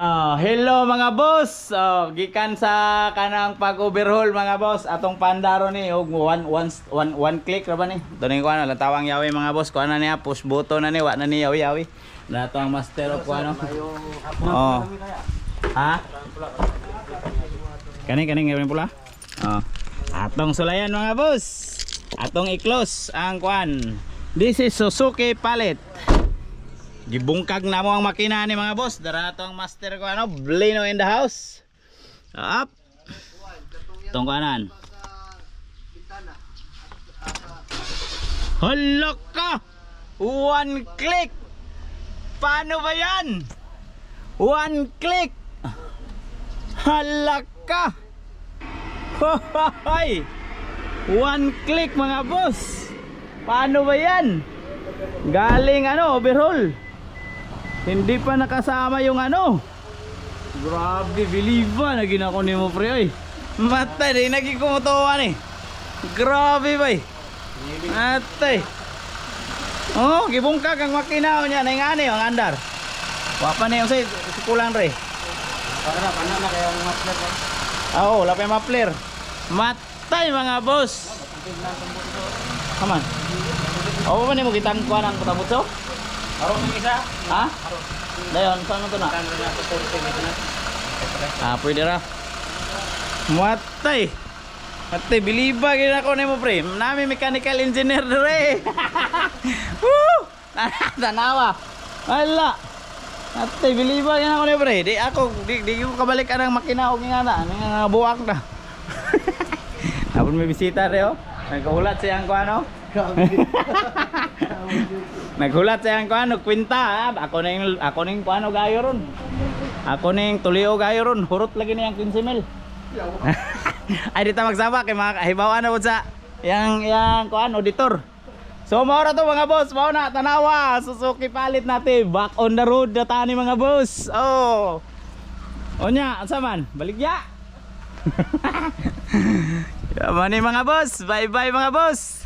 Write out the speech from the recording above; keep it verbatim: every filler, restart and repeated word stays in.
Oh, hello mga boss. Oh, gikan sa kanang pag-overhaul mga boss. Atong pandaro ni og one one one one click ra ba ni? Duni ko ano, latawang yawi mga boss. Kuan na niya push button na ni, wa na ni yawi yawi. Nato ang master of ano. Oh. Ha? Kani kani ngayon pula. Oh. Atong sulayan mga boss. Atong i-close ang kuan. This is Suzuki pallet. Gibungkag na mo ang makina ni mga boss. Dara na to ang master ko ano, Blino in the house. Up. Tong kanan. Hala ka. One click. Paano ba yan? One click. Hala ka. Hoy. One click mga boss. Paano ba yan? Galing ano, overhaul. Hindi pa nakasama yung ano. Grabe, believe ba na ginako ni mo pre oy. Matay din nagikumutuan eh. Grabe bay. Matay. Oh, gibungkag ang makina niya na ngani ang andar. Wa pa na yung say kulang re. Para pana na kay ang muffler. Ah, oh, lapay muffler. Matay mga boss. Kaman. Oh, pa ni mo gitang kuan ang putabutso? Aron ng isa? Ha? Dayon, saan mo ito na? Ah, pwede ra. Matay. Matay, biliba gina ko na mo pre. Nami mechanical engineer dere. Woo! Tanawa. Wala. Matay, biliba gina ko na pre. Di ako, di, di ko kabalik ka ng makina o nga na. Nga buwak na. Napon may bisita re oh. Nagkahulat siyang ko ano. Naghulat sa ko ano kwenta. Ako ning ako ning kuano gayo ron. Ako ning tulio gayo ron. Hurot lagi niyang fifteen mil. Ay dito magsaba kay mga kahibawan na sa yang yang kuan auditor. So mao ra to mga boss, mao na tanawa Suzuki palit natin. Back on the road na tani mga boss. Oh. Onya, asa man? Baligya. Yaman ni mga boss. Bye bye mga boss.